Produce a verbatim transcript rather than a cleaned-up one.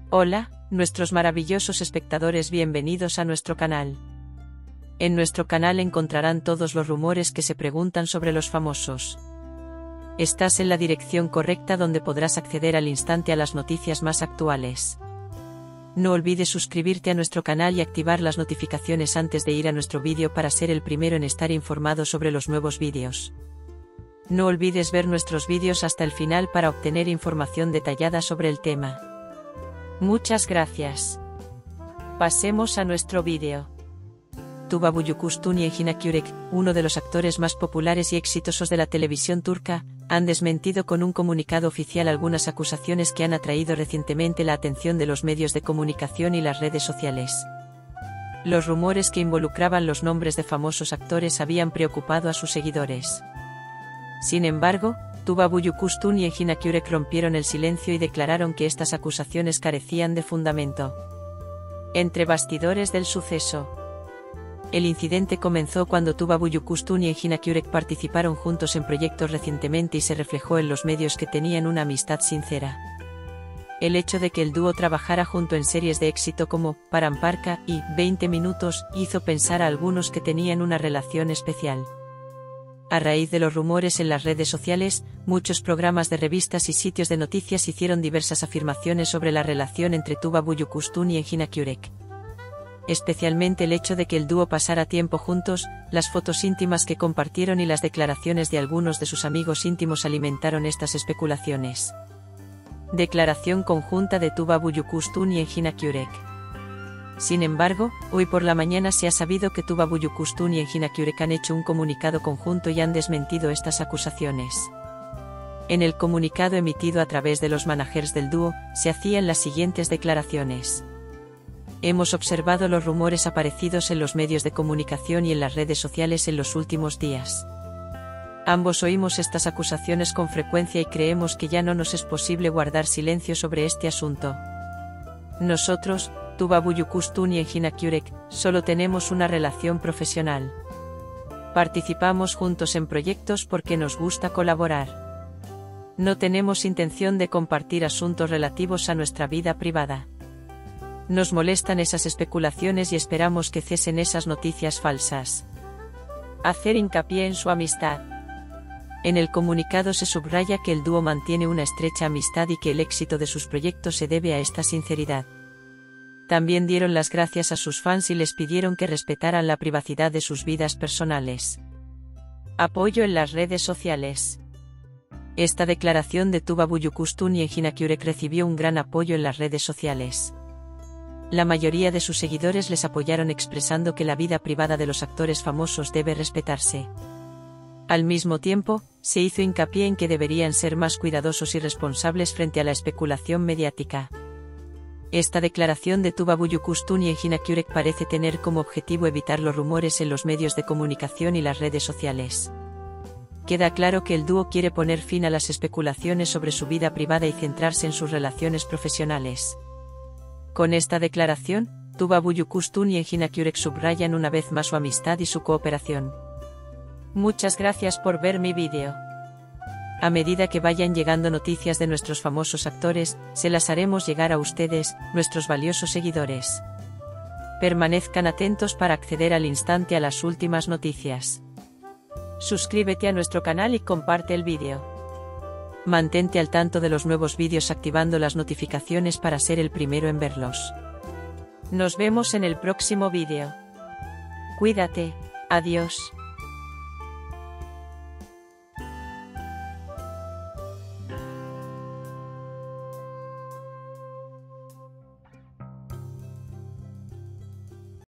Hola, nuestros maravillosos espectadores, bienvenidos a nuestro canal. En nuestro canal encontrarán todos los rumores que se preguntan sobre los famosos. Estás en la dirección correcta, donde podrás acceder al instante a las noticias más actuales. No olvides suscribirte a nuestro canal y activar las notificaciones antes de ir a nuestro vídeo para ser el primero en estar informado sobre los nuevos vídeos. No olvides ver nuestros vídeos hasta el final para obtener información detallada sobre el tema. Muchas gracias. Pasemos a nuestro vídeo. Tuba Büyüküstün y Engin Akyürek, uno de los actores más populares y exitosos de la televisión turca, han desmentido con un comunicado oficial algunas acusaciones que han atraído recientemente la atención de los medios de comunicación y las redes sociales. Los rumores que involucraban los nombres de famosos actores habían preocupado a sus seguidores. Sin embargo, Tuba Büyüküstün y Engin Akyürek rompieron el silencio y declararon que estas acusaciones carecían de fundamento. Entre bastidores del suceso. El incidente comenzó cuando Tuba Büyüküstün y Engin Akyürek participaron juntos en proyectos recientemente y se reflejó en los medios que tenían una amistad sincera. El hecho de que el dúo trabajara junto en series de éxito como Paramparka y veinte minutos hizo pensar a algunos que tenían una relación especial. A raíz de los rumores en las redes sociales, muchos programas de revistas y sitios de noticias hicieron diversas afirmaciones sobre la relación entre Tuba Büyüküstün y Engin Akyürek. Especialmente el hecho de que el dúo pasara tiempo juntos, las fotos íntimas que compartieron y las declaraciones de algunos de sus amigos íntimos alimentaron estas especulaciones. Declaración conjunta de Tuba Büyüküstün y Engin Akyürek. Sin embargo, hoy por la mañana se ha sabido que Tuba Büyüküstün y Engin Akyürek han hecho un comunicado conjunto y han desmentido estas acusaciones. En el comunicado emitido a través de los managers del dúo, se hacían las siguientes declaraciones. Hemos observado los rumores aparecidos en los medios de comunicación y en las redes sociales en los últimos días. Ambos oímos estas acusaciones con frecuencia y creemos que ya no nos es posible guardar silencio sobre este asunto. Nosotros, Tuba Büyüküstün y Engin Akyürek, solo tenemos una relación profesional. Participamos juntos en proyectos porque nos gusta colaborar. No tenemos intención de compartir asuntos relativos a nuestra vida privada. Nos molestan esas especulaciones y esperamos que cesen esas noticias falsas. Hacer hincapié en su amistad. En el comunicado se subraya que el dúo mantiene una estrecha amistad y que el éxito de sus proyectos se debe a esta sinceridad. También dieron las gracias a sus fans y les pidieron que respetaran la privacidad de sus vidas personales. Apoyo en las redes sociales. Esta declaración de Tuba Büyüküstün y Engin Akyürek recibió un gran apoyo en las redes sociales. La mayoría de sus seguidores les apoyaron expresando que la vida privada de los actores famosos debe respetarse. Al mismo tiempo, se hizo hincapié en que deberían ser más cuidadosos y responsables frente a la especulación mediática. Esta declaración de Tuba Büyüküstün y Engin Akyürek parece tener como objetivo evitar los rumores en los medios de comunicación y las redes sociales. Queda claro que el dúo quiere poner fin a las especulaciones sobre su vida privada y centrarse en sus relaciones profesionales. Con esta declaración, Tuba Büyüküstün y Engin Akyürek subrayan una vez más su amistad y su cooperación. Muchas gracias por ver mi vídeo. A medida que vayan llegando noticias de nuestros famosos actores, se las haremos llegar a ustedes, nuestros valiosos seguidores. Permanezcan atentos para acceder al instante a las últimas noticias. Suscríbete a nuestro canal y comparte el vídeo. Mantente al tanto de los nuevos vídeos activando las notificaciones para ser el primero en verlos. Nos vemos en el próximo vídeo. Cuídate, adiós.